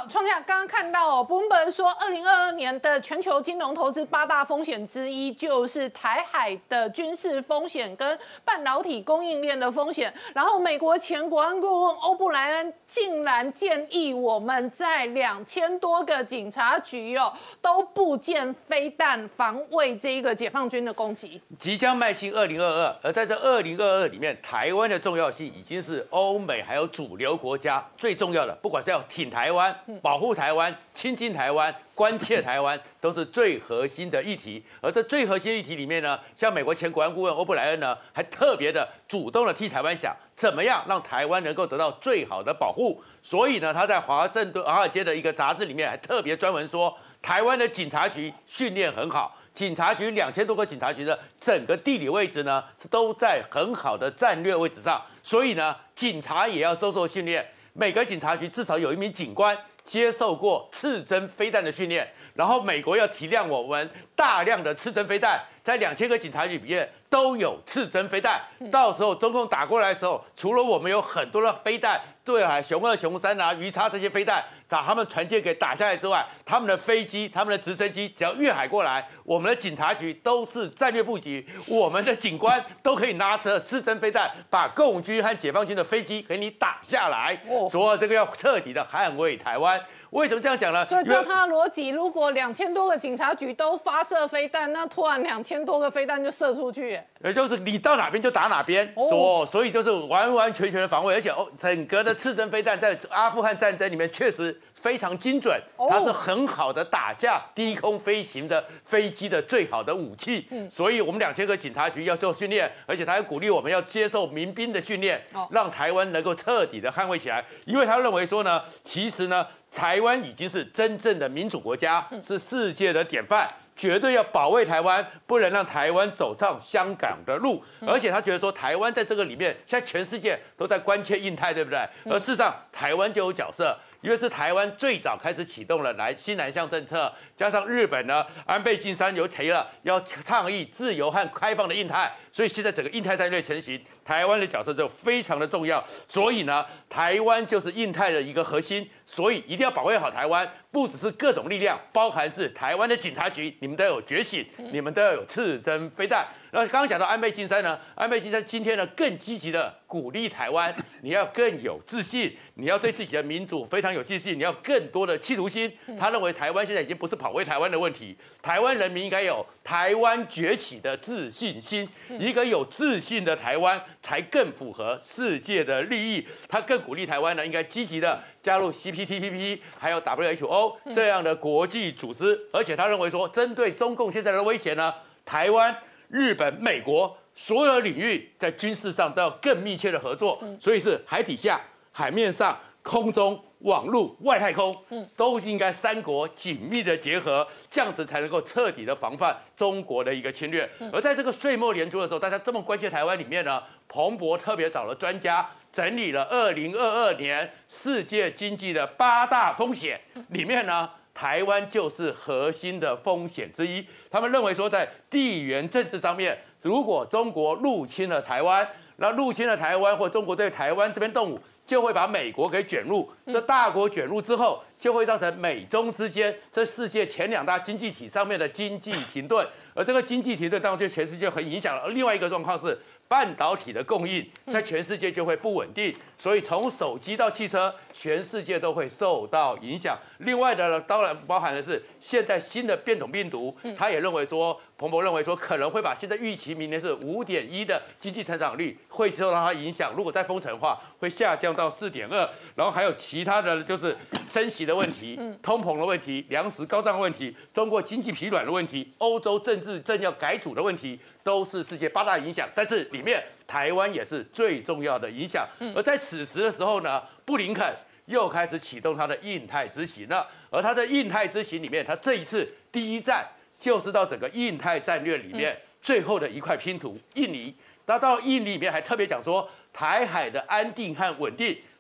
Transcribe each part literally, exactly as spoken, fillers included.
好，创下刚刚看到哦，文本说，二零二二年的全球金融投资八大风险之一就是台海的军事风险跟半导体供应链的风险。然后，美国前国安顾问欧布莱恩竟然建议我们在两千多个警察局哦都布建飞弹，防卫这一个解放军的攻击。 即将迈进二零二二，而在这二零二二里面，台湾的重要性已经是欧美还有主流国家最重要的，不管是要挺台湾、保护台湾、亲近台湾、关切台湾，都是最核心的议题。而这最核心议题里面呢，像美国前国安顾问欧布莱恩呢，还特别的主动的替台湾想，怎么样让台湾能够得到最好的保护。所以呢，他在华盛顿华尔街的一个杂志里面还特别专门说，台湾的警察局训练很好。警察局两千多个警察局的整个地理位置呢，是都在很好的战略位置上，所以呢，警察也要受受训练。每个警察局至少有一名警官接受过刺针飞弹的训练，然后美国要体谅我们大量的刺针飞弹，在两千个警察局里面都有刺针飞弹。到时候中共打过来的时候，除了我们有很多的飞弹，对啊，熊二、熊三啊、鱼叉这些飞弹，把他们船舰给打下来之外，他们的飞机、他们的直升机只要越海过来，我们的警察局都是战略布局，我们的警官都可以拿着刺针飞弹，把共军和解放军的飞机给你打下来。哦、所以这个要彻底的捍卫台湾。为什么这样讲呢？ 所以照他的逻辑，如果两千多个警察局都发射飞弹，那突然两千多个飞弹就射出去， 也就是你到哪边就打哪边，所、哦、所以就是完完全全的防卫，而且哦，整个的刺针飞弹在阿富汗战争里面确实非常精准，它是很好的打下低空飞行的飞机的最好的武器。嗯，所以我们两千个警察局要做训练，而且他还鼓励我们要接受民兵的训练，让台湾能够彻底的捍卫起来。因为他认为说呢，其实呢，台湾已经是真正的民主国家，是世界的典范。绝对要保卫台湾，不能让台湾走上香港的路。而且他觉得说，台湾在这个里面，现在全世界都在关切印太，对不对？而事实上，台湾就有角色。因为是台湾最早开始启动了来新南向政策，加上日本呢，安倍晋三又提了要倡议自由和开放的印太，所以现在整个印太战略成型，台湾的角色就非常的重要。所以呢，台湾就是印太的一个核心，所以一定要保卫好台湾，不只是各种力量，包含是台湾的警察局，你们都要有觉醒，你们都要有刺针飞弹。然后刚刚讲到安倍晋三呢，安倍晋三今天呢更积极的鼓励台湾，你要更有自信，你要对自己的民主非常有自信，你要更多的企图心。他认为台湾现在已经不是保卫台湾的问题，台湾人民应该有台湾崛起的自信心。一个有自信的台湾才更符合世界的利益。他更鼓励台湾呢，应该积极的加入 C P T P P 还有 W H O 这样的国际组织。而且他认为说，针对中共现在的威胁呢，台湾、日本、美国所有的领域在军事上都要更密切的合作，所以是海底下、海面上、空中、网络、外太空，都应该三国紧密的结合，这样子才能够彻底的防范中国的一个侵略。而在这个岁末年初的时候，大家这么关切台湾里面呢，彭博特别找了专家整理了二零二二年世界经济的八大风险，里面呢，台湾就是核心的风险之一。他们认为说，在地缘政治上面，如果中国入侵了台湾，那入侵了台湾，或中国对台湾这边动武，就会把美国给卷入。这大国卷入之后，就会造成美中之间这世界前两大经济体上面的经济停顿。而这个经济停顿当然对全世界很影响了。而另外一个状况是，半导体的供应在全世界就会不稳定，所以从手机到汽车，全世界都会受到影响。另外的呢，当然包含的是现在新的变种病毒，他也认为说，彭博认为说，可能会把现在预期明年是五点一的经济成长率会受到它影响。如果再封城的话，会下降到四点二。然后还有其他的就是升息的问题、通膨的问题、粮食高涨的问题、中国经济疲软的问题、欧洲政治正要改组的问题，都是世界八大影响。但是里面台湾也是最重要的影响。而在此时的时候呢，布林肯又开始启动他的印太之行了。而他在印太之行里面，他这一次第一站就是到整个印太战略里面最后的一块拼图——印尼。他到印尼里面还特别讲说，台海的安定和稳定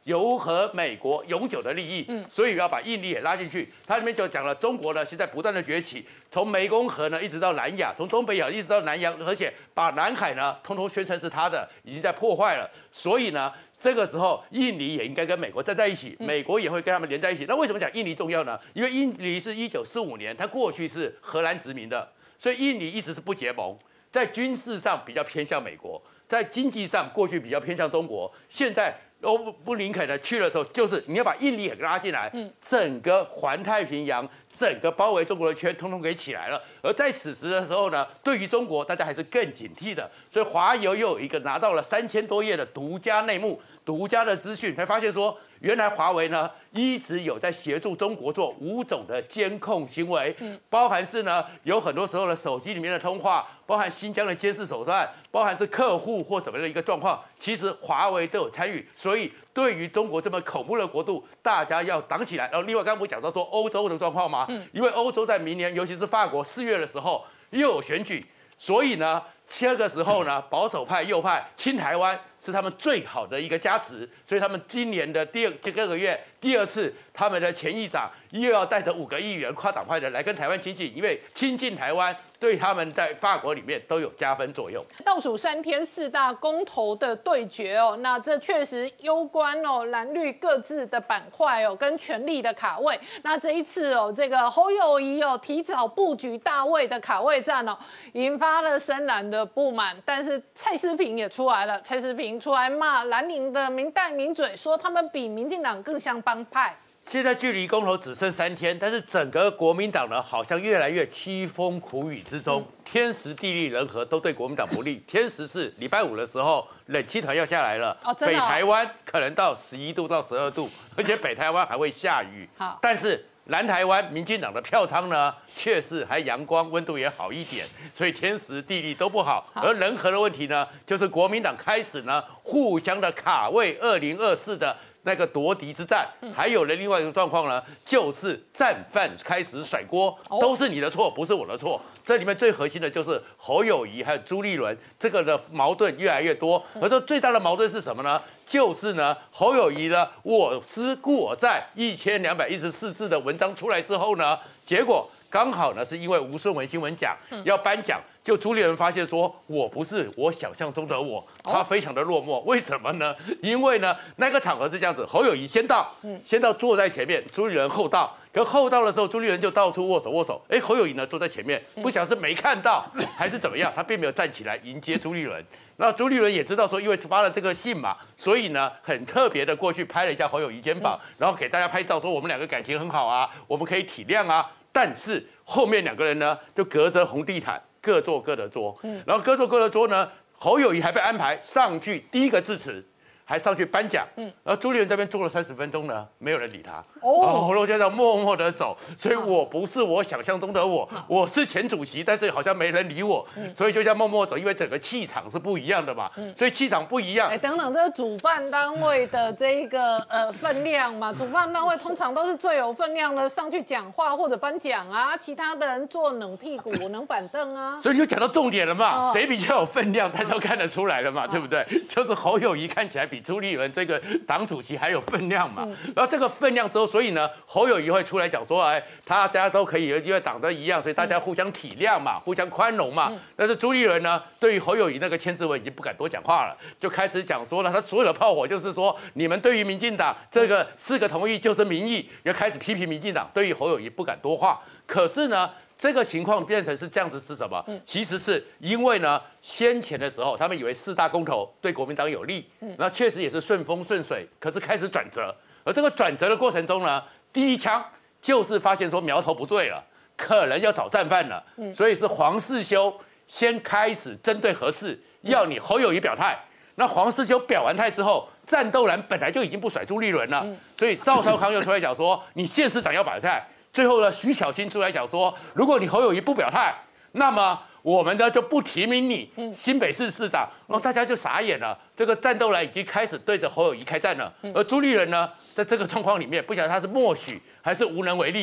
由和美国永久的利益，嗯，所以要把印尼也拉进去。它里面就讲了，中国呢现在不断的崛起，从湄公河呢一直到南亚，从东北亚一直到南洋，而且把南海呢通通宣称是它的，已经在破坏了。所以呢，这个时候印尼也应该跟美国站在一起，美国也会跟他们连在一起。那为什么讲印尼重要呢？因为印尼是一九四五年，它过去是荷兰殖民的，所以印尼一直是不结盟，在军事上比较偏向美国。在经济上，过去比较偏向中国，现在欧布林肯呢去的时候，就是你要把印尼也拉进来，嗯，整个环太平洋、整个包围中国的圈，通通给起来了。而在此时的时候呢，对于中国，大家还是更警惕的。所以华邮又有一个拿到了三千多页的独家内幕、独家的资讯，才发现说，原来华为呢一直有在协助中国做五种的监控行为，嗯，包含是呢有很多时候的手机里面的通话，包含新疆的监视手段，包含是客户或怎么样的一个状况，其实华为都有参与。所以对于中国这么恐怖的国度，大家要挡起来。然后另外刚刚不讲到说欧洲的状况吗？嗯，因为欧洲在明年，尤其是法国四月的时候又有选举，所以呢。这个时候呢，保守派、右派亲台湾是他们最好的一个加持，所以他们今年的第二这个月第二次，他们的前议长又要带着五个议员跨党派的来跟台湾亲近，因为亲近台湾对他们在法国里面都有加分作用。 倒数三天四大公投的对决哦，那这确实攸关哦蓝绿各自的板块哦跟权力的卡位。那这一次哦，这个侯友宜哦提早布局大位的卡位战哦，引发了深蓝的不满。但是蔡诗萍也出来了，蔡诗萍出来骂蓝营的明代名嘴，说他们比民进党更像帮派。 现在距离公投只剩三天，但是整个国民党呢，好像越来越凄风苦雨之中，嗯、天时地利人和都对国民党不利。天时是礼拜五的时候，冷气团要下来了， 哦、 北台湾可能到十一度到十二度，而且北台湾还会下雨。 好， 但是南台湾民进党的票仓呢，却是还阳光，温度也好一点，所以天时地利都不好。而人和的问题呢，就是国民党开始呢互相的卡位二零二四的。那个夺嫡之战，还有的另外一个状况呢，就是战犯开始甩锅，都是你的错，不是我的错。这里面最核心的就是侯友宜还有朱立伦，这个的矛盾越来越多。而这最大的矛盾是什么呢？就是呢，侯友宜呢，我思故我在一千两百一十四字的文章出来之后呢，结果刚好呢是因为吴顺文新闻奖要颁奖。就朱立伦发现说，我不是我想象中的我，他非常的落寞。为什么呢？因为呢，那个场合是这样子，侯友宜先到，先到坐在前面，朱立伦后到。可后到的时候，朱立伦就到处握手握手。哎，侯友宜呢坐在前面，不晓得是没看到还是怎么样，他并没有站起来迎接朱立伦。那朱立伦也知道说，因为发了这个信嘛，所以呢很特别的过去拍了一下侯友宜肩膀，然后给大家拍照说我们两个感情很好啊，我们可以体谅啊。但是后面两个人呢，就隔着红地毯。各坐各的桌，嗯，然后各坐各的桌呢，侯友宜还被安排上去第一个致辞，还上去颁奖，嗯，然后朱立伦这边坐了三十分钟呢，没有人理他，哦，然后侯友宜就默默的走，所以我不是我想象中的我，我是前主席，但是好像没人理我，嗯，所以就这样默默走，因为整个气场是不一样的嘛，嗯，所以气场不一样。 哎，等等，这个主办单位的这一个呃分量嘛，主办单位通常都是最有分量的上去讲话或者颁奖啊，其他的人坐冷屁股、冷板凳啊。 所以你就讲到重点了嘛，谁、哦、比较有分量，大家都看得出来了嘛，哦、对不对？就是侯友宜看起来比朱立伦这个党主席还有分量嘛，嗯、然后这个分量之后，所以呢，侯友宜会出来讲说，哎，大家都可以，因为党都一样，所以大家互相体谅嘛，嗯、互相宽容嘛。嗯、但是朱立伦呢，对于侯友宜那个千字文已经不敢多讲话了，就开始讲说呢，他所有的炮火就是说，你们对于民进党这个四个同意就是民意，要开始批评民进党，对于侯友宜不敢多话。可是呢，这个情况变成是这样子是什么？嗯、其实是因为呢，先前的时候他们以为四大公投对国民党有利，嗯、那确实也是顺风顺水，可是开始转折。而这个转折的过程中呢，第一枪就是发现说苗头不对了，可能要找战犯了，嗯、所以是黄世修先开始针对核四，要你侯友宜表态。那黄世修表完态之后，战斗蓝本来就已经不甩朱立伦了，嗯、所以赵少康又出来讲说，你县市长要表态。最后呢，徐小新出来讲说，如果你侯友宜不表态，那么我们呢就不提名你新北市市长。然后大家就傻眼了，这个战斗蓝已经开始对着侯友宜开战了。而朱立伦呢，在这个状况里面，不晓得他是默许还是无能为力。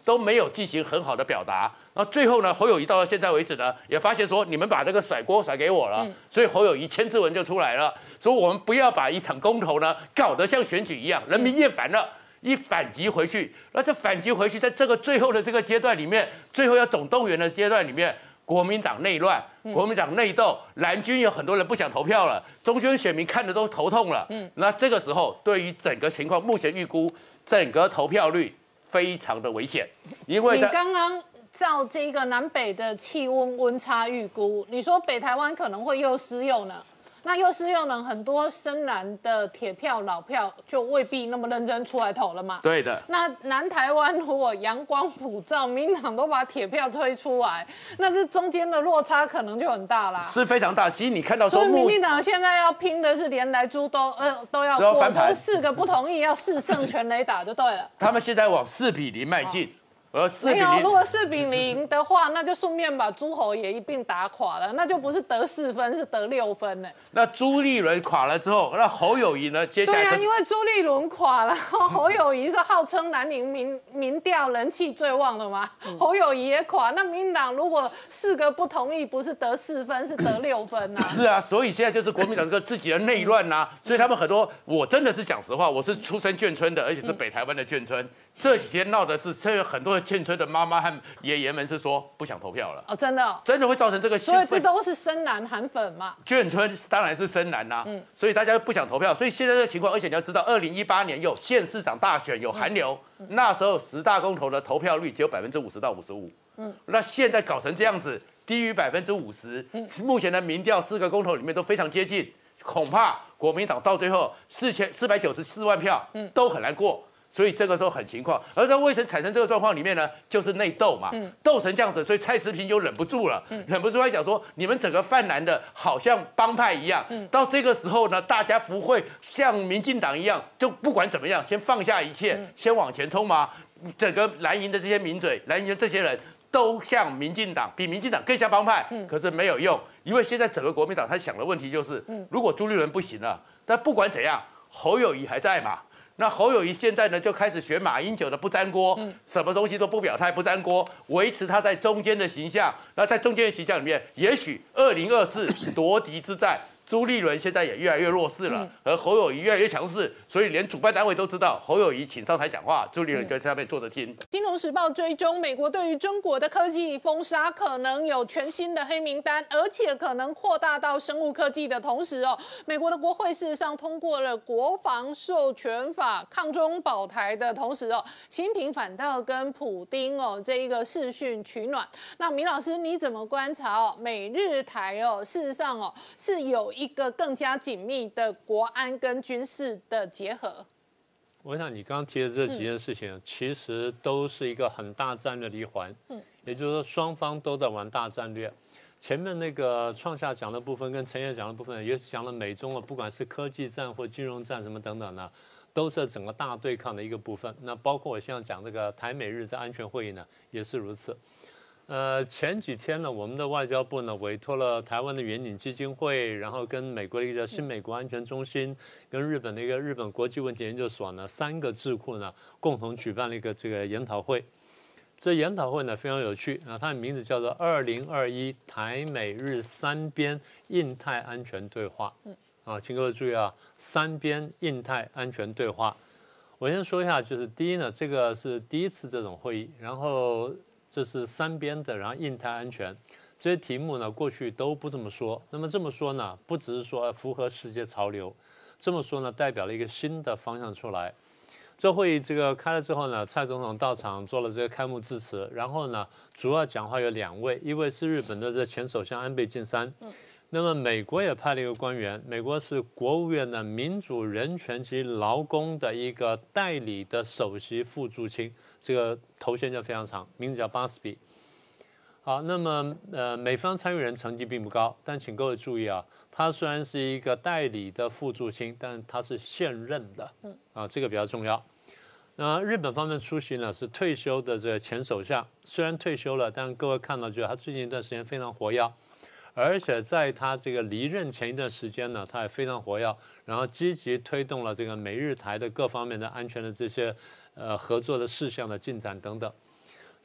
都没有进行很好的表达。然后最后呢，侯友宜到了现在为止呢，也发现说你们把这个甩锅甩给我了，嗯、所以侯友宜签字文就出来了，说我们不要把一场公投呢搞得像选举一样，人民厌烦了。一反击回去，那这反击回去，在这个最后的这个阶段里面，最后要总动员的阶段里面，国民党内乱，国民党内斗，蓝军有很多人不想投票了，中间选民看着都头痛了。嗯，那这个时候，对于整个情况，目前预估整个投票率非常的危险，因为你刚刚照这个南北的气温温差预估，你说北台湾可能会又湿又冷。那又湿又冷，很多深蓝的铁票老票就未必那么认真出来投了嘛。 对的。 那南台湾如果阳光普照，民党都把铁票推出来，那这中间的落差可能就很大啦。 是非常大。其实你看到说， 所以民进党现在要拼的是连莱猪都呃都要过，就是四个不同意要四胜全垒打就对了。 他们现在往四比零迈进。哦没有，如果四比零的话，那就顺便把诸侯也一并打垮了，那就不是得四分，是得六分呢。 那朱立伦垮了之后，那侯友宜呢？接下来对啊，因为朱立伦垮了，侯友宜是号称南宁民民调人气最旺的嘛，嗯、侯友宜也垮，那民党如果四个不同意，不是得四分，是得六分呐、啊。 是啊，所以现在就是国民党这个自己的内乱呐、啊，所以他们很多，我真的是讲实话，我是出身眷村的，而且是北台湾的眷村。嗯这几天闹的是，这有很多的眷村的妈妈和爷爷们是说不想投票了。 哦，真的、哦， 真的会造成这个。 所以这都是深蓝韩粉嘛。 眷村当然是深蓝呐、啊，嗯，所以大家不想投票。所以现在这个情况，而且你要知道，二零一八年有县市长大选，有寒流，嗯嗯、那时候十大公投的投票率只有百分之五十到五十五。嗯，那现在搞成这样子，低于百分之五十。嗯，目前的民调四个公投里面都非常接近，恐怕国民党到最后四千四百九十四万票，嗯，都很难过。所以这个时候很情况，而在为什么产生这个状况里面呢？就是内斗嘛，嗯、斗成这样子，所以蔡时平就忍不住了，嗯、忍不住来讲说，你们整个泛蓝的好像帮派一样，嗯、到这个时候呢，大家不会像民进党一样，就不管怎么样，先放下一切，嗯、先往前冲吗？整个蓝营的这些名嘴，蓝营的这些人都像民进党，比民进党更像帮派，嗯、可是没有用，因为现在整个国民党他想的问题就是，嗯、如果朱立伦不行了，但不管怎样，侯友宜还在嘛。那侯友宜现在呢就开始学马英九的不沾锅，嗯、什么东西都不表态，不沾锅，维持他在中间的形象。那在中间的形象里面，也许二零二四夺嫡之战，朱立伦现在也越来越弱势了，嗯、而侯友宜越来越强势，所以连主办单位都知道侯友宜请上台讲话，朱立伦就在下面坐着听。 嗯、金融时报追踪，美国对于中国的科技封杀可能有全新的黑名单，而且可能扩大到生物科技的同时哦，美国的国会事实上通过了国防授权法，抗中保台的同时哦，习近平反倒跟普丁哦这一个视讯取暖。那米老师你怎么观察哦？美日台哦，事实上哦是有一个更加紧密的国安跟军事的结合。 我想你刚刚提的这几件事情，嗯、其实都是一个很大战略的一环。嗯，也就是说双方都在玩大战略。前面那个创下讲的部分跟陈烨讲的部分，也讲了美中了，不管是科技战或金融战什么等等呢，都是整个大对抗的一个部分。那包括我现在讲这个台美日在安全会议呢，也是如此。呃，前几天呢，我们的外交部呢委托了台湾的远景基金会，然后跟美国的一个新美国安全中心，跟日本的一个日本国际问题研究所呢，三个智库呢共同举办了一个这个研讨会。这研讨会呢非常有趣啊，它的名字叫做二零二一台美日三边印太安全对话。嗯，啊，请各位注意啊，三边印太安全对话。我先说一下，就是第一呢，这个是第一次这种会议，然后这是三边的，然后印太安全这些题目呢，过去都不这么说。那么这么说呢，不只是说符合世界潮流，这么说呢，代表了一个新的方向出来。这会议这个开了之后呢，蔡总统到场做了这个开幕致辞，然后呢，主要讲话有两位，一位是日本的这前首相安倍晋三，嗯、那么美国也派了一个官员，美国是国务院的民主人权及劳工的一个代理的首席副驻青，这个头衔就非常长，名字叫巴斯比。好，那么呃，美方参与人成绩并不高，但请各位注意啊，他虽然是一个代理的副驻青，但他是现任的，啊，这个比较重要。那日本方面出席呢是退休的这个前首相，虽然退休了，但各位看到，觉得他最近一段时间非常活跃，而且在他这个离任前一段时间呢，他也非常活跃，然后积极推动了这个美日台的各方面的安全的这些呃合作的事项的进展等等。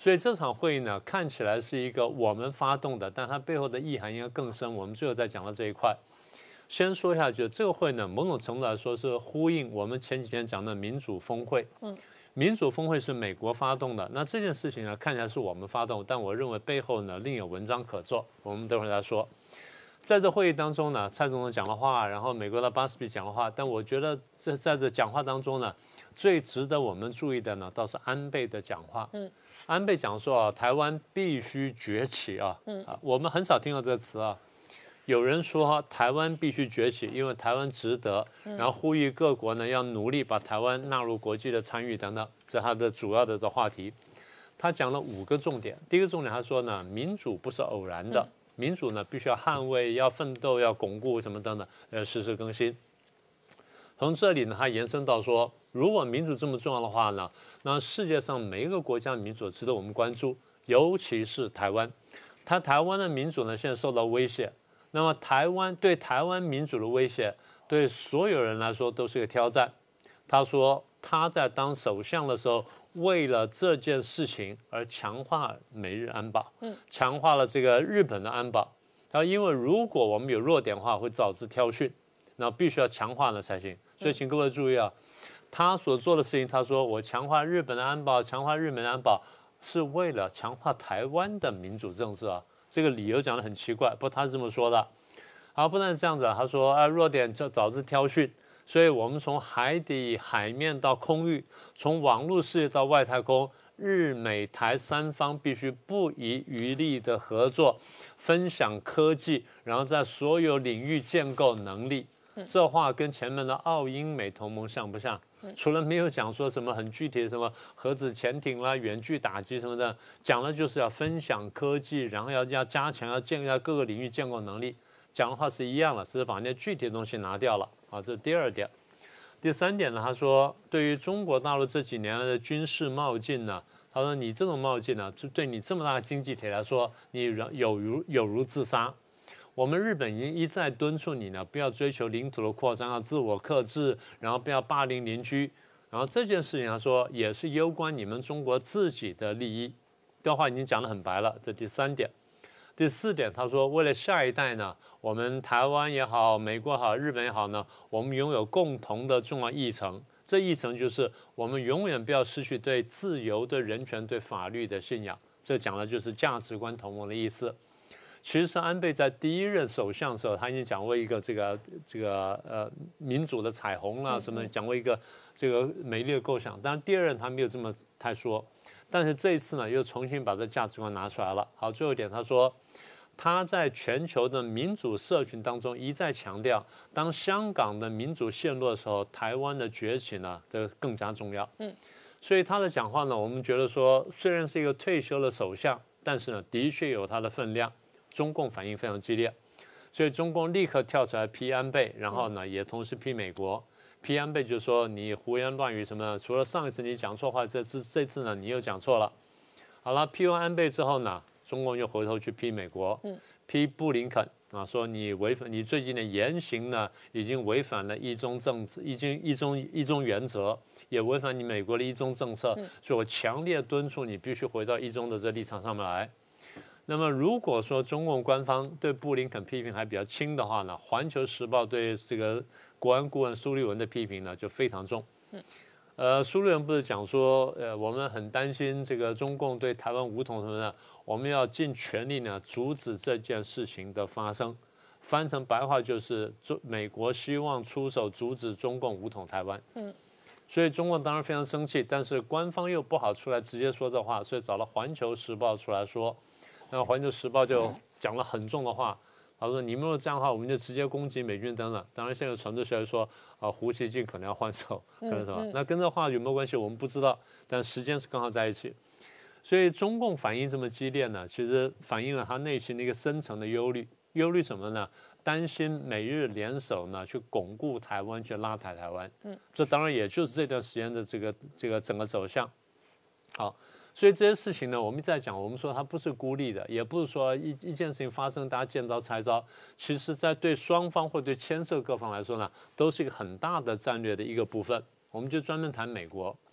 所以这场会议呢，看起来是一个我们发动的，但它背后的意涵应该更深。我们最后再讲到这一块。先说一下，就这个会呢，某种程度来说是呼应我们前几天讲的民主峰会。嗯，民主峰会是美国发动的，那这件事情呢，看起来是我们发动，但我认为背后呢另有文章可做。我们等会儿再说。在这会议当中呢，蔡总统讲了话，然后美国的巴斯比讲了话，但我觉得这在这讲话当中呢，最值得我们注意的呢，倒是安倍的讲话。嗯，安倍讲说啊，台湾必须崛起啊。嗯啊，我们很少听到这个词啊。有人说台湾必须崛起，因为台湾值得，然后呼吁各国呢要努力把台湾纳入国际的参与等等，这是他的主要的这话题。他讲了五个重点，第一个重点他说呢，民主不是偶然的，民主呢必须要捍卫、要奋斗、要巩固什么等等，呃，实时更新。从这里呢，他延伸到说，如果民主这么重要的话呢，那世界上每一个国家的民主值得我们关注，尤其是台湾。他台湾的民主呢现在受到威胁。那么台湾对台湾民主的威胁，对所有人来说都是一个挑战。他说他在当首相的时候，为了这件事情而强化美日安保，嗯，强化了这个日本的安保。他说，因为如果我们有弱点的话，会导致挑衅，那必须要强化了才行。所以请各位注意啊，他所做的事情，他说我强化日本的安保，强化日本的安保，是为了强化台湾的民主政治啊。这个理由讲得很奇怪，不过他是这么说的。好，不但是这样子，他说啊，弱点就导致挑衅，所以我们从海底、海面到空域，从网络世界到外太空，日美台三方必须不遗余力的合作，分享科技，然后在所有领域建构能力。这话跟前面的澳英美同盟像不像？除了没有讲说什么很具体的什么核子潜艇啦、远距打击什么的，讲的就是要分享科技，然后要要加强、要建立各个领域建构能力。讲的话是一样的，只是把那些具体的东西拿掉了。啊，这是第二点。第三点呢，他说对于中国大陆这几年来的军事冒进呢，他说你这种冒进呢，就对你这么大的经济体来说，你有如有如自杀。我们日本已经一再敦促你呢，不要追求领土的扩张，要自我克制，然后不要霸凌邻居。然后这件事情他说也是攸关你们中国自己的利益。这话已经讲得很白了，这第三点。第四点，他说为了下一代呢，我们台湾也好，美国也好，日本也好呢，我们拥有共同的重要议程。这议程就是我们永远不要失去对自由、对人权、对法律的信仰。这讲的就是价值观同盟的意思。其实安倍在第一任首相的时候，他已经讲过一个这个这个呃民主的彩虹啦、啊，什么讲过一个这个美丽的构想。当然第二任他没有这么太说，但是这一次呢，又重新把这价值观拿出来了。好，最后一点他说，他在全球的民主社群当中一再强调，当香港的民主陷落的时候，台湾的崛起呢，这更加重要。嗯，所以他的讲话呢，我们觉得说，虽然是一个退休的首相，但是呢，的确有他的分量。中共反应非常激烈，所以中共立刻跳出来批安倍，然后呢，也同时批美国。批安倍就说你胡言乱语什么的，除了上一次你讲错话，这次这次呢你又讲错了。好了，批完安倍之后呢，中共又回头去批美国，批布林肯啊，说你违反你最近的言行呢，已经违反了一中政治，已经一中一中原则，也违反你美国的一中政策，所以我强烈敦促你必须回到一中的这立场上面来。那么如果说中共官方对布林肯批评还比较轻的话呢，《环球时报》对这个国安顾问苏立文的批评呢就非常重。呃，苏立文不是讲说，呃，我们很担心这个中共对台湾武统什么的，我们要尽全力呢阻止这件事情的发生。翻成白话就是，中美国希望出手阻止中共武统台湾。嗯，所以中共当然非常生气，但是官方又不好出来直接说这话，所以找了《环球时报》出来说。那《环球时报》就讲了很重的话，他说：“你们如果这样的话，我们就直接攻击美军等等。”当然，现在传出消息说，啊，胡锡进可能要换手，可能什么？那跟这话有没有关系？我们不知道，但时间是刚好在一起。所以中共反应这么激烈呢，其实反映了他内心的一个深层的忧虑。忧虑什么呢？担心美日联手呢，去巩固台湾，去拉抬台湾。嗯，这当然也就是这段时间的这个这个整个走向。好。所以这些事情呢，我们一直在讲，我们说它不是孤立的，也不是说一一件事情发生大家见招拆招。其实，在对双方或对牵涉各方来说呢，都是一个很大的战略的一个部分。我们就专门谈美国，我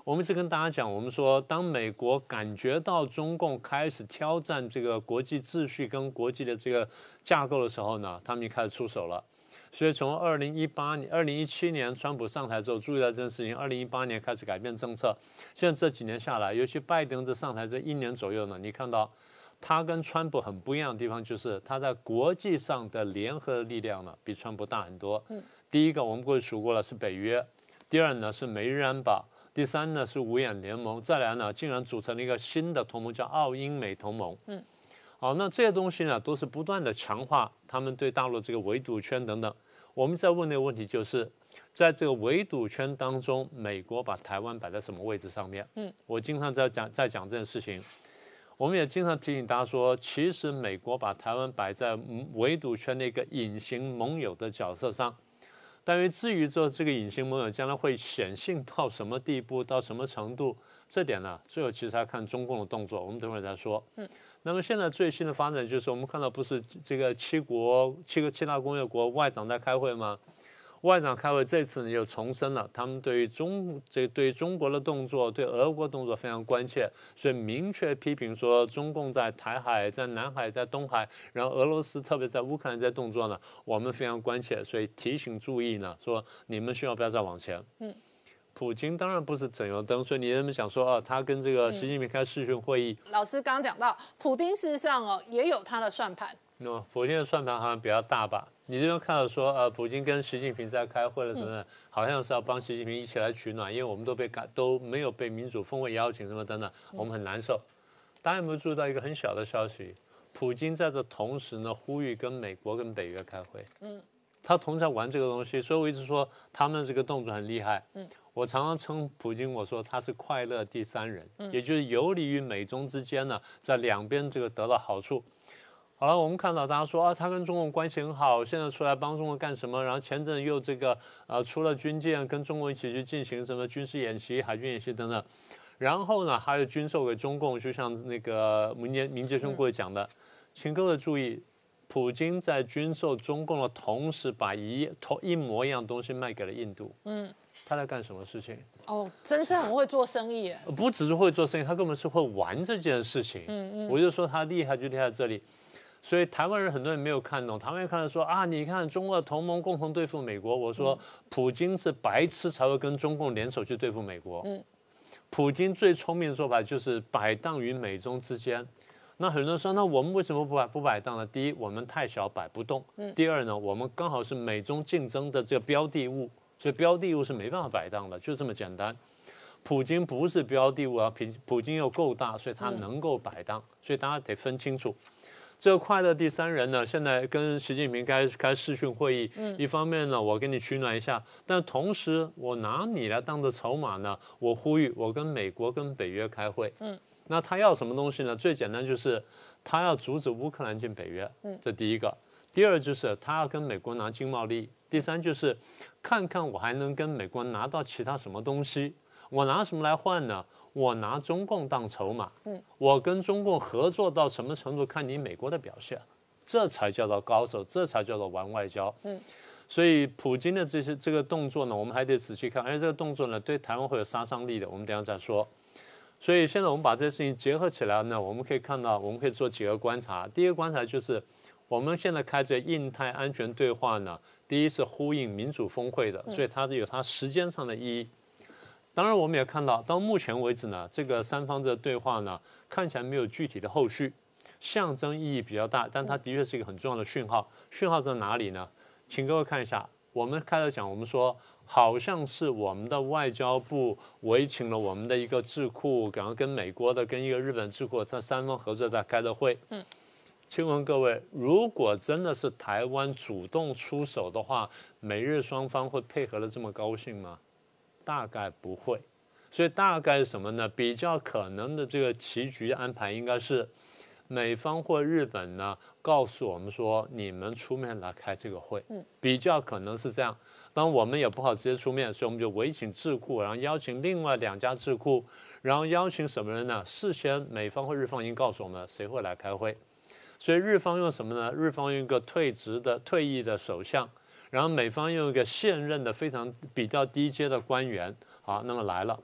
我们是跟大家讲，我们说，当美国感觉到中共开始挑战这个国际秩序跟国际的这个架构的时候呢，他们就开始出手了。所以从二零一八年、二零一七年川普上台之后，注意到这件事情，二零一八年开始改变政策。现在这几年下来，尤其拜登这上台这一年左右呢，你看到他跟川普很不一样的地方，就是他在国际上的联合力量呢，比川普大很多。嗯，第一个我们过去数过了是北约，第二呢是美日安保。第三呢是五眼联盟，再来呢竟然组成了一个新的同盟，叫澳英美同盟。嗯，好，那这些东西呢都是不断的强化他们对大陆这个围堵圈等等。我们在问的问题就是，在这个围堵圈当中，美国把台湾摆在什么位置上面？嗯，我经常在讲在讲这件事情，我们也经常提醒大家说，其实美国把台湾摆在围堵圈的一个隐形盟友的角色上。但是至于说这个隐形盟友将来会显性到什么地步，到什么程度，这点呢，最后其实要看中共的动作。我们等会儿再说。嗯，那么现在最新的发展就是，我们看到不是这个七国七个七大工业国外长在开会吗？外长开会这次呢又重申了他们对于中这对中国的动作、对俄国动作非常关切，所以明确批评说中共在台海、在南海、在东海，然后俄罗斯特别在乌克兰在动作呢，我们非常关切，所以提醒注意呢，说你们需要不要再往前。嗯，普京当然不是省油灯，所以你人们想说啊，他跟这个习近平开视讯会议， 嗯、老师刚刚讲到，普丁事实上哦也有他的算盘。 那、no, 普京的算盘好像比较大吧？你这边看到说，呃，普京跟习近平在开会了什么的，嗯、好像是要帮习近平一起来取暖，因为我们都被赶都没有被民主峰会邀请什么等等，我们很难受。大家有没有注意到一个很小的消息？普京在这同时呢，呼吁跟美国跟北约开会。嗯，他同时在玩这个东西，所以我一直说他们这个动作很厉害。嗯，我常常称普京，我说他是快乐第三人，嗯、也就是游离于美中之间呢，在两边这个得到好处。好了，我们看到大家说啊，他跟中国关系很好，现在出来帮中国干什么？然后前阵又这个呃，出了军舰，跟中国一起去进行什么军事演习、海军演习等等。然后呢，还有军售给中共，就像那个明杰明杰兄过去讲的，请各位注意，普京在军售中共的同时，把一同一模一样东西卖给了印度。嗯，他在干什么事情？ 哦，真是很会做生意耶！ 不只是会做生意，他根本是会玩这件事情。嗯嗯，我就说他厉害就厉害在这里。所以台湾人很多人没有看懂，台湾人看到说啊，你看中国的同盟共同对付美国。我说，普京是白痴才会跟中共联手去对付美国。嗯，普京最聪明的做法就是摆荡于美中之间。那很多人说，那我们为什么不摆不摆荡呢？第一，我们太小摆不动；第二呢，我们刚好是美中竞争的这个标的物，所以标的物是没办法摆荡的，就这么简单。普京不是标的物啊，普普京又够大，所以他能够摆荡，所以大家得分清楚。这个快乐第三人呢，现在跟习近平开开视讯会议，嗯、一方面呢，我给你取暖一下，但同时我拿你来当着筹码呢，我呼吁我跟美国跟北约开会。嗯，那他要什么东西呢？最简单就是他要阻止乌克兰进北约，嗯，这第一个。第二就是他要跟美国拿经贸利益。第三就是看看我还能跟美国拿到其他什么东西，我拿什么来换呢？我拿中共当筹码，嗯，我跟中共合作到什么程度，看你美国的表现，这才叫做高手，这才叫做玩外交，嗯，所以普京的这些这个动作呢，我们还得仔细看，而且这个动作呢，对台湾会有杀伤力的，我们等一下再说。所以现在我们把这些事情结合起来呢，我们可以看到，我们可以做几个观察。第一个观察就是，我们现在开着印太安全对话呢，第一是呼应民主峰会的，所以它有它时间上的意义。当然，我们也看到，到目前为止呢，这个三方的对话呢，看起来没有具体的后续，象征意义比较大，但它的确是一个很重要的讯号。讯号在哪里呢？请各位看一下，我们开始讲，我们说好像是我们的外交部委请了我们的一个智库，然后跟美国的、跟一个日本智库，这三方合作在开的会。嗯，请问各位，如果真的是台湾主动出手的话，美日双方会配合的这么高兴吗？大概不会，所以大概是什么呢？比较可能的这个棋局安排应该是，美方或日本呢告诉我们说，你们出面来开这个会，比较可能是这样。当然我们也不好直接出面，所以我们就委请智库，然后邀请另外两家智库，然后邀请什么人呢？事先美方或日方已经告诉我们谁会来开会，所以日方用什么呢？日方用一个退职的、退役的首相。然后美方用一个现任的非常比较低阶的官员，好，那么来了，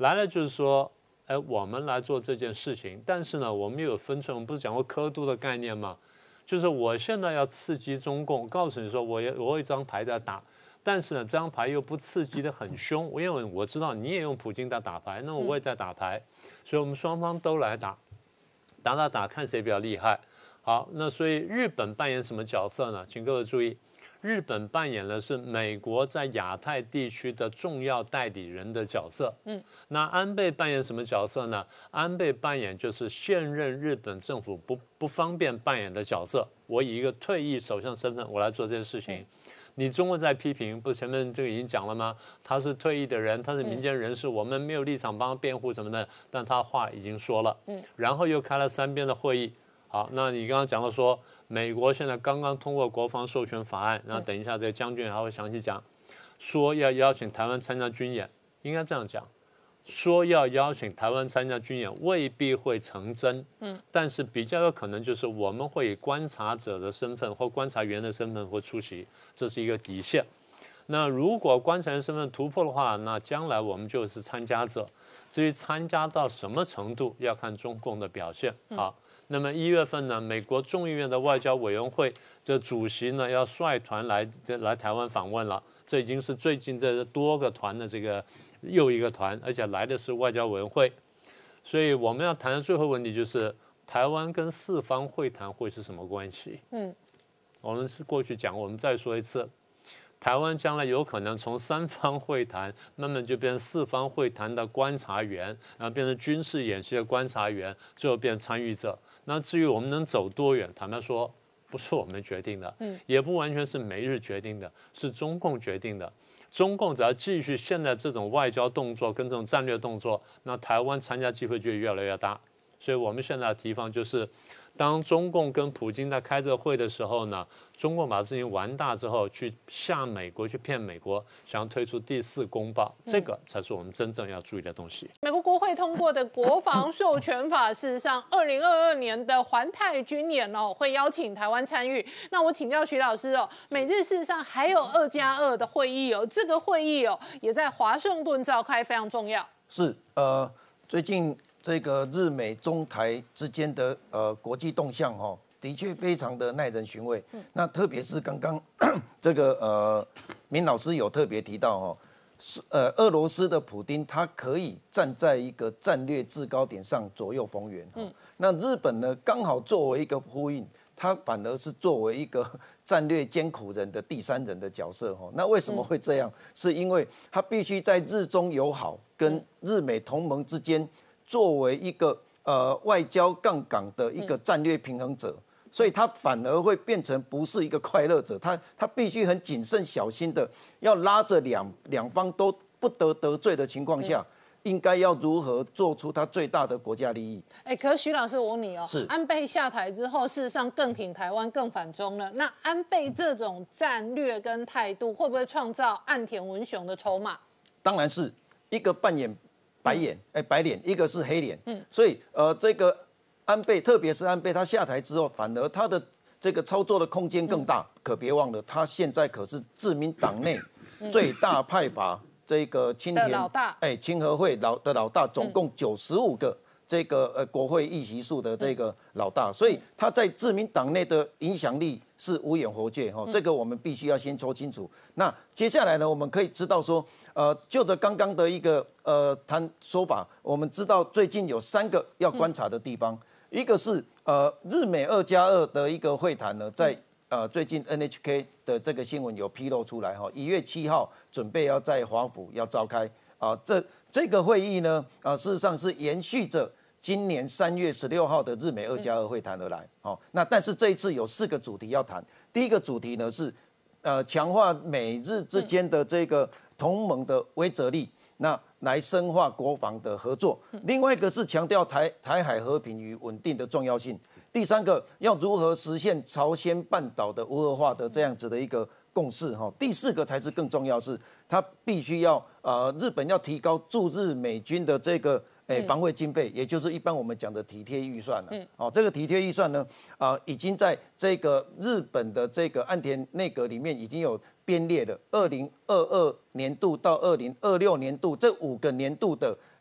来了就是说，哎，我们来做这件事情，但是呢，我们又有分寸，我们不是讲过科度的概念吗？就是我现在要刺激中共，告诉你说我有我有一张牌在打，但是呢，这张牌又不刺激的很凶，因为我知道你也用普京在打牌，那么我也在打牌，所以我们双方都来打，打打打，看谁比较厉害。好，那所以日本扮演什么角色呢？请各位注意。日本扮演的是美国在亚太地区的重要代理人的角色。嗯，那安倍扮演什么角色呢？安倍扮演就是现任日本政府不不方便扮演的角色。我以一个退役首相身份，我来做这件事情。你中国在批评，不是前面这个已经讲了吗？他是退役的人，他是民间人士，我们没有立场帮他辩护什么的，但他话已经说了。嗯，然后又开了三边的会议。好，那你刚刚讲到说，美国现在刚刚通过国防授权法案，然后等一下这个将军还会详细讲，说要邀请台湾参加军演，应该这样讲，说要邀请台湾参加军演未必会成真，嗯，但是比较有可能就是我们会以观察者的身份或观察员的身份或出席，这是一个底线。那如果观察员身份突破的话，那将来我们就是参加者。至于参加到什么程度，要看中共的表现。好。那么一月份呢，美国众议院的外交委员会的主席呢要率团来来台湾访问了，这已经是最近这多个团的这个又一个团，而且来的是外交委员会，所以我们要谈的最后问题就是台湾跟四方会谈会是什么关系？嗯，我们是过去讲，我们再说一次。台湾将来有可能从三方会谈慢慢就变成四方会谈的观察员，然后变成军事演习的观察员，最后变成参与者。那至于我们能走多远，坦白说，不是我们决定的，嗯，也不完全是美日决定的，是中共决定的。中共只要继续现在这种外交动作跟这种战略动作，那台湾参加机会就越来越大。所以我们现在的提防就是。当中共跟普京在开这个会的时候呢，中共把事情玩大之后，去吓美国，去骗美国，想要推出第四公报，这个才是我们真正要注意的东西。 美国国会通过的国防授权法，事实上，二零二二年的环太军演哦，会邀请台湾参与。那我请教徐老师哦，美日事实上还有二加二的会议哦，这个会议哦也在华盛顿召开，非常重要。 是呃，最近。这个日美中台之间的呃国际动向哈、哦，的确非常的耐人寻味。嗯、那特别是刚刚这个呃明老师有特别提到哦，是呃俄罗斯的普丁他可以站在一个战略制高点上左右逢源。嗯，那日本呢刚好作为一个呼应，他反而是作为一个战略艰苦人的第三人的角色哈。那为什么会这样？嗯、是因为他必须在日中友好跟日美同盟之间。作为一个呃外交杠杆的一个战略平衡者，所以他反而会变成不是一个快乐者，他他必须很谨慎小心的要拉着两两方都不得得罪的情况下，应该要如何做出他最大的国家利益？ 哎，可是徐老师，我问你哦， 是安倍下台之后，事实上更挺台湾，更反中了。那安倍这种战略跟态度，会不会创造岸田文雄的筹码？ 当然是一个扮演。白眼，哎，白脸，一个是黑脸，嗯，所以呃，这个安倍，特别是安倍他下台之后，反而他的这个操作的空间更大。嗯、可别忘了，他现在可是自民党内最大派阀这个青田老大， 哎，清和会老的老大，总共九十五个这个呃国会议席数的这个老大，所以他在自民党内的影响力是无远弗届哈，这个我们必须要先说清楚。那接下来呢，我们可以知道说。呃，就着刚刚的一个呃谈说法，我们知道最近有三个要观察的地方，嗯、一个是呃日美二加二的一个会谈呢，在呃最近 N H K 的这个新闻有披露出来哈，一月七号准备要在华府要召开啊、呃，这这个会议呢，啊、呃、事实上是延续着今年三月十六号的日美二加二会谈而来，好、哦，那但是这一次有四个主题要谈，第一个主题呢是呃强化美日之间的这个。同盟的威慑力，那来深化国防的合作。另外一个是强调台台海和平与稳定的重要性。第三个要如何实现朝鲜半岛的无核化的这样子的一个共识哈。第四个才是更重要是，它必须要呃日本要提高驻日美军的这个诶防卫经费，也就是一般我们讲的体贴预算了。嗯，哦，这个体贴预算呢啊、呃、已经在这个日本的这个岸田内阁里面已经有。编列的二零二二年度到二零二六年度这五个年度的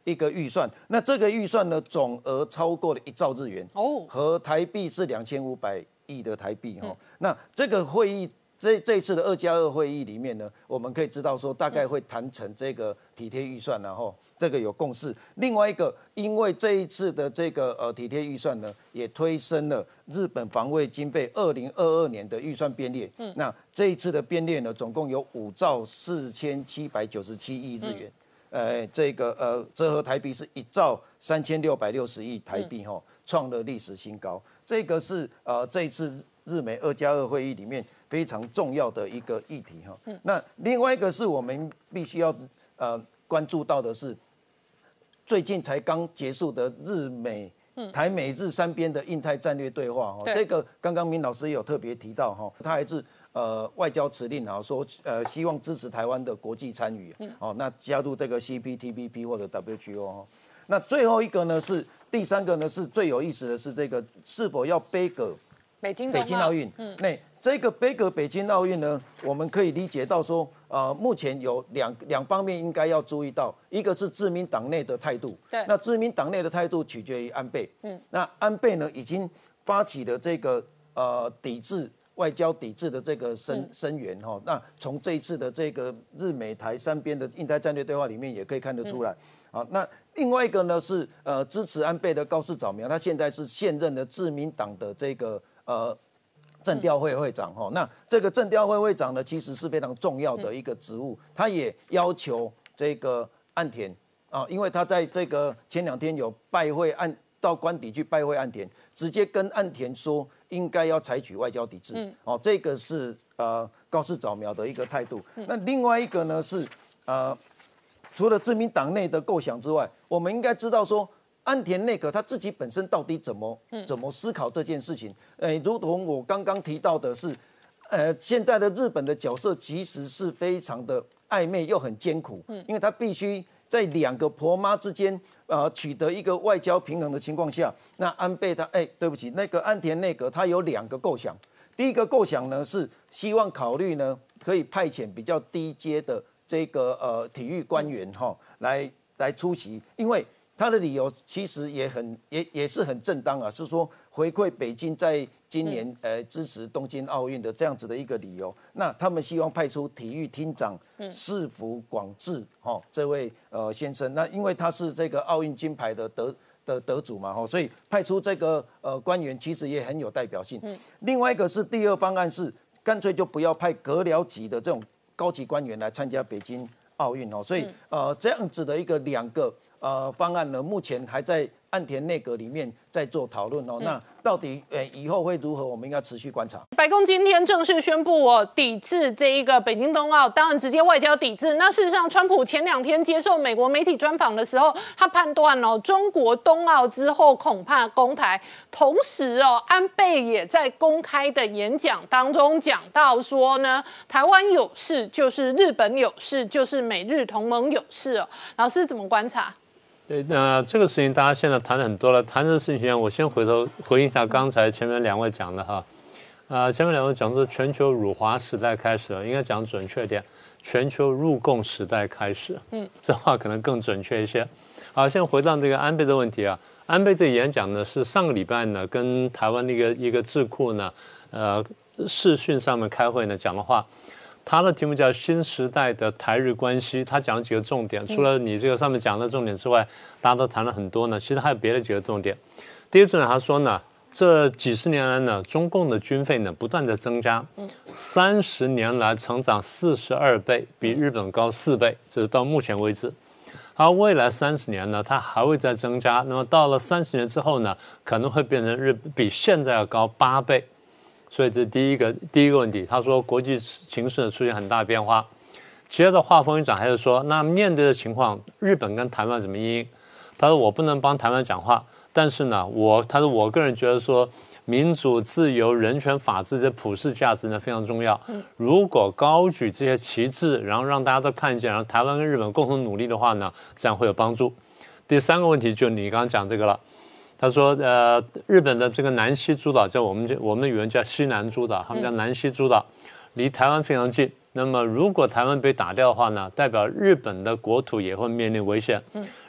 一个预算。那这个预算呢，总额超过了一兆日元，哦，和台币是两千五百亿的台币哦。嗯、那这个会议。这这一次的二加二会议里面呢，我们可以知道说，大概会谈成这个体贴预算，然后这个有共识。另外一个，因为这一次的这个呃体贴预算呢，也推升了日本防卫经费二零二二年的预算编列。嗯，那这一次的编列呢，总共有五兆四千七百九十七亿日元。嗯、呃，这个呃折合台币是一兆三千六百六十亿台币哈，创了历史新高。这个是呃这一次日美二加二会议里面非常重要的一个议题哈。嗯、那另外一个是我们必须要呃关注到的是，最近才刚结束的日美、台美日三边的印太战略对话哈。这个刚刚明老师也有特别提到哈，他还是呃外交辞令啊，说呃希望支持台湾的国际参与，嗯、哦，那加入这个 C P T P P 或者 W H O 哈。那最后一个呢是第三个呢是最有意思的是这个是否要杯葛北京北京奥运？嗯，那这个杯葛北京奥运呢，我们可以理解到说，呃，目前有两两方面应该要注意到，一个是自民党内的态度， 对， 那自民党内的态度取决于安倍，嗯，那安倍呢已经发起了这个呃抵制外交抵制的这个声声援哈，那从这一次的这个日美台三边的印太战略对话里面也可以看得出来，好，那另外一个呢是呃支持安倍的高市早苗，他现在是现任的自民党的这个呃。政调会会长哈，那这个政调会会长呢，其实是非常重要的一个职务，他也要求这个岸田啊，因为他在这个前两天有拜会岸到官邸去拜会岸田，直接跟岸田说应该要采取外交抵制，嗯，哦，这个是呃高市早苗的一个态度。那另外一个呢是呃，除了自民党内的构想之外，我们应该知道说。岸田内阁他自己本身到底怎么怎么思考这件事情？呃，如同我刚刚提到的是，呃，现在的日本的角色其实是非常的暧昧又很艰苦，因为他必须在两个婆妈之间，呃，取得一个外交平衡的情况下，那安倍他，哎，对不起，那个岸田内阁他有两个构想，第一个构想呢是希望考虑呢可以派遣比较低阶的这个呃体育官员哈来来出席，因为。他的理由其实也很也也是很正当啊，是说回馈北京在今年呃支持东京奥运的这样子的一个理由。那他们希望派出体育厅长市府广治哈这位呃先生，那因为他是这个奥运金牌的得的得主嘛哈，所以派出这个呃官员其实也很有代表性。另外一个是第二方案是干脆就不要派阁僚级的这种高级官员来参加北京奥运哦，所以呃这样子的一个两个。呃，方案呢，目前还在岸田内阁里面在做讨论哦。嗯、那到底呃以后会如何？我们应该持续观察。 白宫今天正式宣布哦，抵制这一个北京冬奥，当然直接外交抵制。那事实上，川普前两天接受美国媒体专访的时候，他判断哦，中国冬奥之后恐怕攻台。同时哦，安倍也在公开的演讲当中讲到说呢，台湾有事就是日本有事，就是美日同盟有事哦。老师怎么观察？ 对，那这个事情大家现在谈很多了。谈这个事情，我先回头回应一下刚才前面两位讲的哈，啊、呃，前面两位讲的是全球辱华时代开始了，应该讲准确点，全球入共时代开始。嗯，这话可能更准确一些。好，先回到这个安倍的问题啊，安倍这个演讲呢是上个礼拜呢跟台湾的一个一个智库呢，呃，视讯上面开会呢讲的话。他的题目叫“新时代的台日关系”，他讲了几个重点。除了你这个上面讲的重点之外，大家都谈了很多呢。其实还有别的几个重点。第一个重点，他说呢，这几十年来呢，中共的军费呢不断的增加，三十年来成长四十二倍，比日本高四倍，这是到目前为止。而未来三十年呢，它还会再增加。那么到了三十年之后呢，可能会变成日比现在要高八倍。所以这是第一个第一个问题，他说国际形势出现很大变化。接着话锋一转，还是说，那面对的情况，日本跟台湾怎么因应？他说我不能帮台湾讲话，但是呢，我他说我个人觉得说，民主、自由、人权、法治这普世价值呢非常重要。如果高举这些旗帜，然后让大家都看见，然后台湾跟日本共同努力的话呢，这样会有帮助。第三个问题就你刚刚讲这个了。他说：“呃，日本的这个南西诸岛，叫我们我们的语言叫西南诸岛，他们叫南西诸岛，离台湾非常近。那么如果台湾被打掉的话呢，代表日本的国土也会面临危险。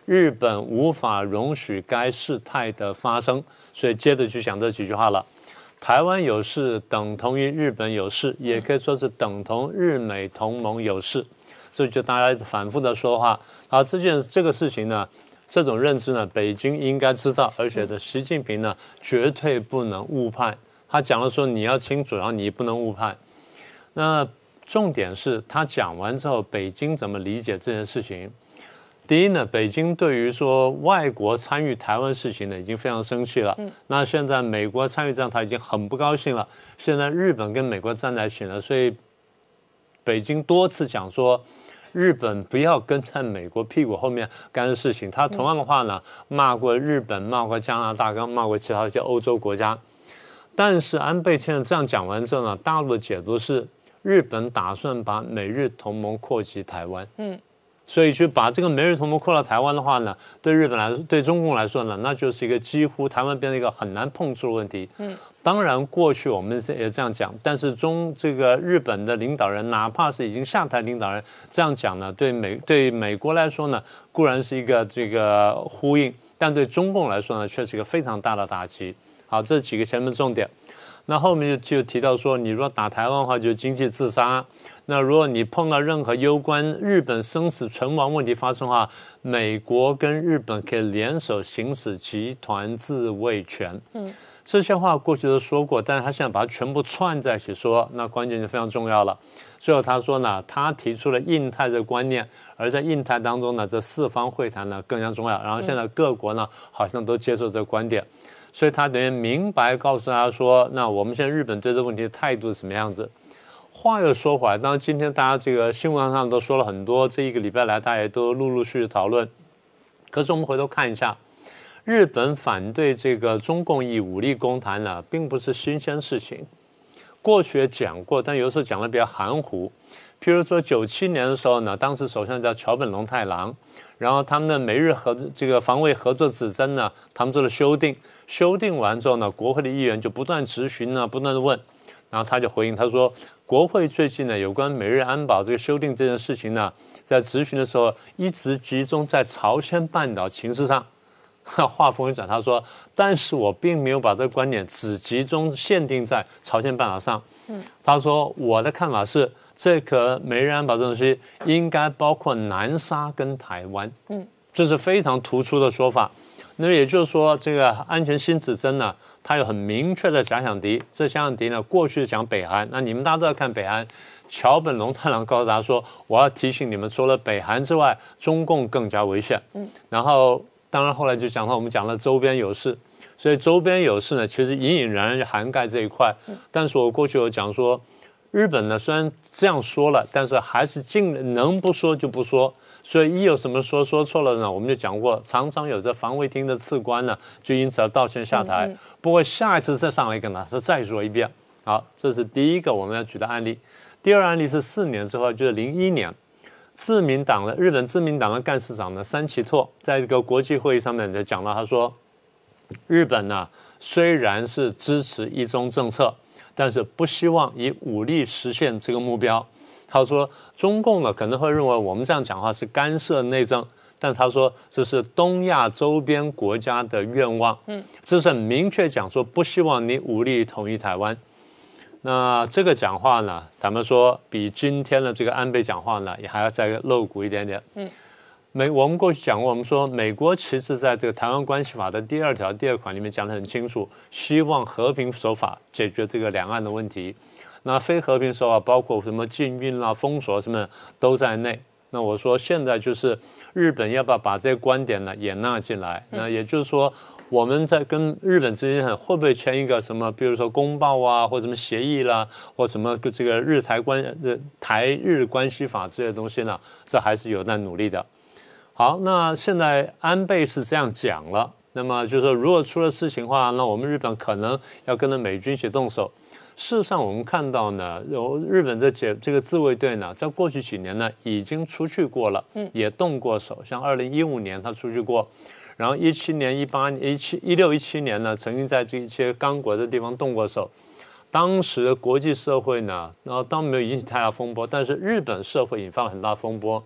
日本无法容许该事态的发生，所以接着就讲这几句话了。台湾有事等同于日本有事，也可以说是等同日美同盟有事，这就大家反复的说话。啊，这件这个事情呢，这种认知呢，北京应该知道，而且呢，习近平呢绝对不能误判。他讲了说你要清楚，然后你不能误判。那重点是他讲完之后，北京怎么理解这件事情？第一呢，北京对于说外国参与台湾事情呢，已经非常生气了。嗯，那现在美国参与这样，他已经很不高兴了。现在日本跟美国站在一起了，所以北京多次讲说，日本不要跟在美国屁股后面干的事情。他同样的话呢，骂过日本，骂过加拿大，跟骂过其他一些欧洲国家。但是安倍现在这样讲完之后呢，大陆的解读是日本打算把美日同盟扩及台湾。嗯。所以去把这个美日同盟扩到台湾的话呢，对日本来说，对中共来说呢，那就是一个几乎台湾变成一个很难碰触的问题。嗯，当然过去我们也这样讲，但是中这个日本的领导人，哪怕是已经下台领导人这样讲呢，对美对美国来说呢，固然是一个这个呼应，但对中共来说呢，却是一个非常大的打击。好，这几个前面重点。那后面就就提到说，你如果打台湾的话，就经济自杀。那如果你碰到任何攸关日本生死存亡问题发生的话，美国跟日本可以联手行使集团自卫权。嗯，这些话过去都说过，但是他现在把它全部串在一起说，那关键就非常重要了。最后他说呢，他提出了印太的观念，而在印太当中呢，这四方会谈呢更加重要。然后现在各国呢好像都接受这个观点。所以他等于明白告诉大家说，那我们现在日本对这个问题的态度是什么样子。话又说回来，当然今天大家这个新闻上都说了很多，这一个礼拜来大家也都陆陆续续讨论。可是我们回头看一下，日本反对这个中共以武力攻台呢，并不是新鲜事情。过去也讲过，但有时候讲的比较含糊。譬如说九七年的时候呢，当时首相叫桥本龙太郎，然后他们的美日合这个防卫合作指针呢，他们做了修订。修订完之后呢，国会的议员就不断质询呢，不断的问，然后他就回应他说，国会最近呢有关美日安保这个修订这件事情呢，在质询的时候一直集中在朝鲜半岛情势上。话锋一转，他说，但是我并没有把这个观点只集中限定在朝鲜半岛上。嗯，他说我的看法是，这个美日安保这东西应该包括南沙跟台湾。嗯，这是非常突出的说法。那也就是说，这个安全新指针呢，它有很明确的假想敌。这假想敌呢，过去讲北韩，那你们大家都要看北韩。桥本龙太郎告诉大家说，我要提醒你们，除了北韩之外，中共更加危险。嗯，然后当然后来就讲到我们讲了周边有事，所以周边有事呢，其实隐隐然然就涵盖这一块。但是我过去有讲说，日本呢虽然这样说了，但是还是尽能不说就不说。所以一有什么说说错了呢，我们就讲过，常常有这防卫厅的次官呢，就因此而道歉下台。嗯嗯不过下一次再上来一个呢，是再说一遍。好，这是第一个我们要举的案例。第二案例是四年之后，就是零一年，自民党的日本自民党的干事长呢山崎拓，在这个国际会议上面就讲到，他说，日本呢虽然是支持一中政策，但是不希望以武力实现这个目标。他说，中共呢可能会认为我们这样讲话是干涉内政，但他说这是东亚周边国家的愿望，嗯，这是很明确讲说不希望你武力统一台湾。那这个讲话呢，咱们说比今天的这个安倍讲话呢，也还要再露骨一点点。嗯，美我们过去讲过，我们说美国其实在这个台湾关系法的第二条第二款里面讲得很清楚，希望和平手法解决这个两岸的问题。那非和平手法包括什么禁运啦、封锁什么都在内。那我说现在就是日本要不要把这些观点呢也纳进来？那也就是说，我们在跟日本之间会不会签一个什么，比如说公报啊，或者什么协议啦，或什么这个日台关呃台日关系法这些东西呢？这还是有待努力的。好，那现在安倍是这样讲了，那么就是说，如果出了事情的话，那我们日本可能要跟着美军一起动手。事实上，我们看到呢，有日本的这这个自卫队呢，在过去几年呢，已经出去过了，嗯，也动过手。像二零一五年他出去过，然后一七年、一八年、一七、一六、一七年呢，曾经在这些刚果的地方动过手。当时国际社会呢，然后当然没有引起太大风波，但是日本社会引发了很大风波，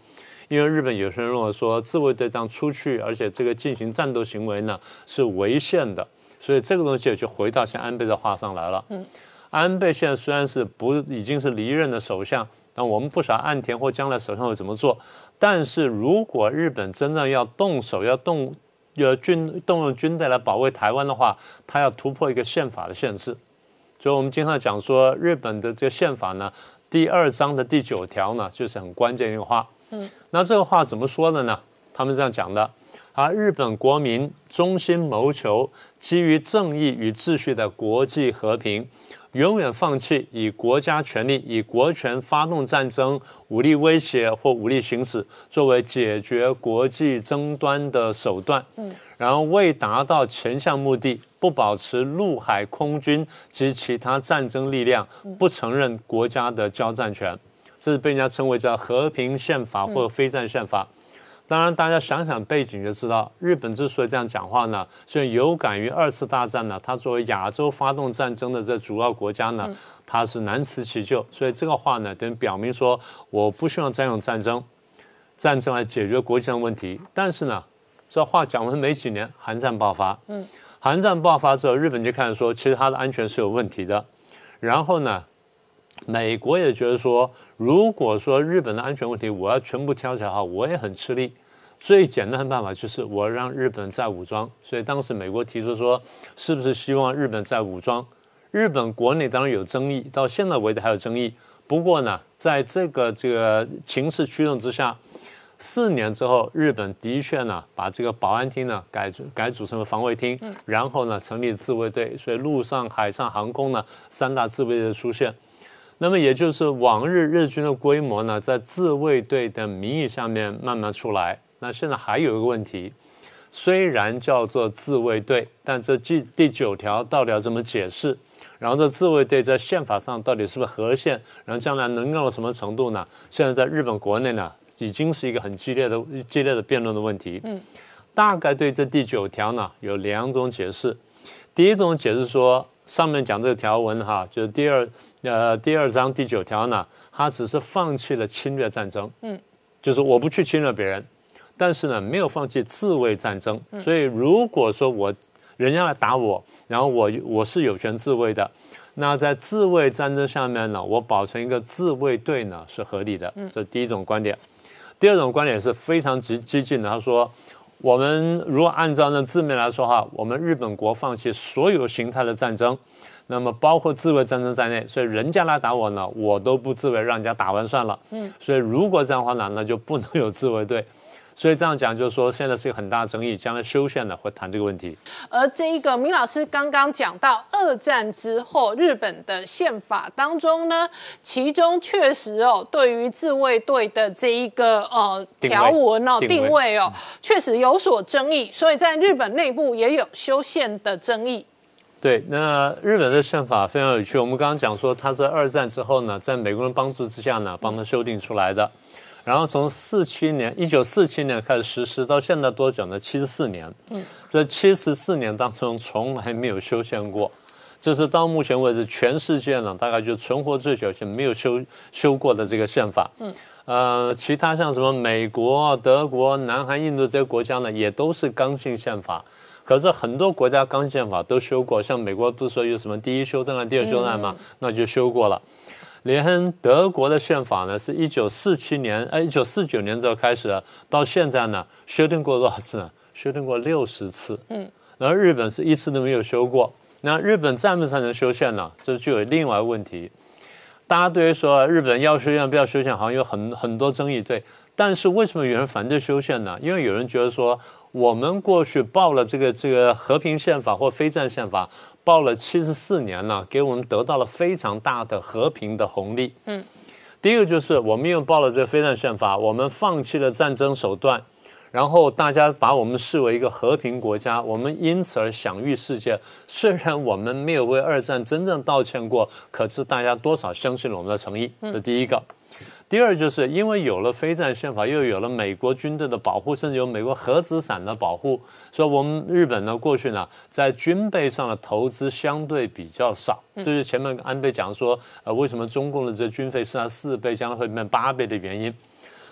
因为日本有些人认为说自卫队这样出去，而且这个进行战斗行为呢是违宪的，所以这个东西就回到像安倍的话上来了。嗯，安倍现在虽然是不已经是离任的首相，但我们不晓得岸田或将来首相会怎么做。但是如果日本真正要动手，要动要军动用军队来保卫台湾的话，他要突破一个宪法的限制。所以我们经常讲说，日本的这个宪法呢，第二章的第九条呢，就是很关键的一个话。嗯，那这个话怎么说的呢？他们这样讲的啊，日本国民衷心谋求基于正义与秩序的国际和平，永远放弃以国家权力、以国权发动战争、武力威胁或武力行使作为解决国际争端的手段。嗯，然后为达到前项目的，不保持陆海空军及其他战争力量，不承认国家的交战权。这是被人家称为叫和平宪法或非战宪法。当然，大家想想背景就知道，日本之所以这样讲话呢，是有感于二次大战呢，它作为亚洲发动战争的这主要国家呢，它是难辞其咎。所以这个话呢，等于表明说，我不希望再用战争，战争来解决国际上问题。但是呢，这话讲完没几年，韩战爆发。嗯，韩战爆发之后，日本就开始说，其实它的安全是有问题的。然后呢，美国也觉得说，如果说日本的安全问题我要全部挑起来的话，我也很吃力。最简单的办法就是我让日本再武装。所以当时美国提出说，是不是希望日本再武装？日本国内当然有争议，到现在为止还有争议。不过呢，在这个这个情势驱动之下，四年之后，日本的确呢把这个保安厅呢改改组成了防卫厅，然后呢成立自卫队。所以陆上、海上、航空呢三大自卫队的出现。那么也就是往日日军的规模呢，在自卫队的名义下面慢慢出来。那现在还有一个问题，虽然叫做自卫队，但这第第九条到底要怎么解释？然后这自卫队在宪法上到底是不是合宪？然后将来能用到什么程度呢？现在在日本国内呢，已经是一个很激烈的激烈的辩论的问题。嗯，大概对这第九条呢有两种解释。第一种解释说，上面讲这个条文哈，就是第二。呃，第二章第九条呢，它只是放弃了侵略战争，嗯，就是我不去侵略别人，但是呢，没有放弃自卫战争。所以如果说我人家来打我，然后我我是有权自卫的，那在自卫战争下面呢，我保存一个自卫队呢是合理的。这是第一种观点。第二种观点是非常激激进的，他说，我们如果按照那字面来说哈，我们日本国放弃所有形态的战争。那么包括自卫战争在内，所以人家来打我呢，我都不自卫，让人家打完算了。嗯，所以如果这样的话呢，那就不能有自卫队。所以这样讲就是说，现在是一个很大的争议，将来修宪呢会谈这个问题。 而这一个明老师刚刚讲到，二战之后日本的宪法当中呢，其中确实哦，对于自卫队的这一个呃条文哦定位哦，确实有所争议，所以在日本内部也有修宪的争议。 对，那日本的宪法非常有趣。我们刚刚讲说，它在二战之后呢，在美国人帮助之下呢，帮它修订出来的。然后从四七年，一九四七年开始实施，到现在多久呢？七十四年。嗯，这七十四年当中从来没有修宪过，这是到目前为止全世界呢，大概就存活最久且没有修修过的这个宪法。嗯，呃，其他像什么美国、德国、南韩、印度这些国家呢，也都是刚性宪法。可是很多国家刚性宪法都修过，像美国不是说有什么第一修正案、第二修正案嘛，嗯、那就修过了。连德国的宪法呢，是一九四七年，呃，一九四九年之后开始，到现在呢，修订过多少次呢？修订过六十次。嗯，然后日本是一次都没有修过。那日本赞不赞成修宪呢？这就有另外一个问题。大家对于说日本要修宪不要修宪，好像有很很多争议，对。但是为什么有人反对修宪呢？因为有人觉得说，我们过去报了这个这个和平宪法或非战宪法，报了七十四年了，给我们得到了非常大的和平的红利。嗯，第一个就是我们因为报了这个非战宪法，我们放弃了战争手段，然后大家把我们视为一个和平国家，我们因此而享誉世界。虽然我们没有为二战真正道歉过，可是大家多少相信了我们的诚意。这第一个。第二就是因为有了非战宪法，又有了美国军队的保护，甚至有美国核子伞的保护，所以我们日本呢过去呢在军备上的投资相对比较少。这就是前面安倍讲说，呃，为什么中共的这军费是它四倍，将来会变八倍的原因。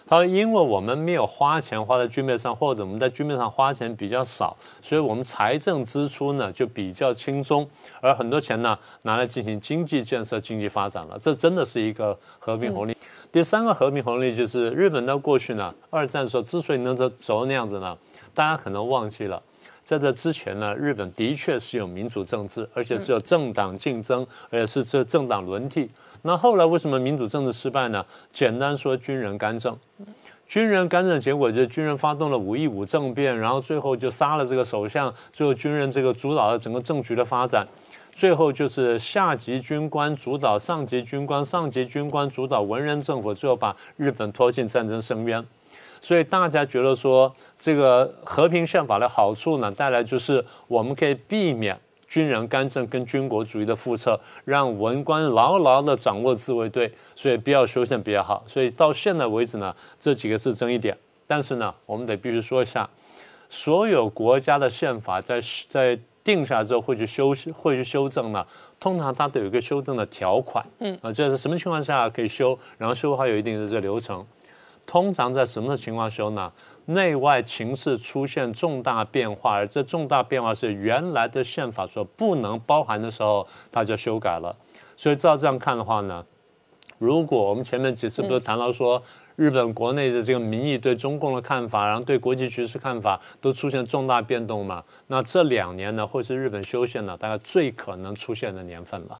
他说，因为我们没有花钱花在军备上，或者我们在军备上花钱比较少，所以我们财政支出呢就比较轻松，而很多钱呢拿来进行经济建设、经济发展了。这真的是一个和平红利。嗯、第三个和平红利就是日本在过去呢，二战的时候之所以能走走那样子呢，大家可能忘记了。在这之前呢，日本的确是有民主政治，而且是有政党竞争，而且是这政党轮替。那后来为什么民主政治失败呢？简单说，军人干政。军人干政结果就是军人发动了五一五政变，然后最后就杀了这个首相，最后军人这个主导了整个政局的发展。最后就是下级军官主导上级军官，上级军官主导文人政府，最后把日本拖进战争深渊。所以大家觉得说，这个和平宪法的好处呢，带来就是我们可以避免军人干政跟军国主义的复辙，让文官牢牢地掌握自卫队，所以不要修宪比较好。所以到现在为止呢，这几个是争议点。但是呢，我们得必须说一下，所有国家的宪法在在定下之后会去修会去修正呢，通常它都有一个修正的条款。嗯，啊，这是什么情况下可以修，然后修还有一定的这个流程。通常在什么情况修呢？内外情势出现重大变化，而这重大变化是原来的宪法所不能包含的时候，它就修改了。所以照这样看的话呢，如果我们前面几次不是谈到说，日本国内的这个民意对中共的看法，然后对国际局势看法都出现重大变动嘛？那这两年呢，会是日本修宪呢大概最可能出现的年份了。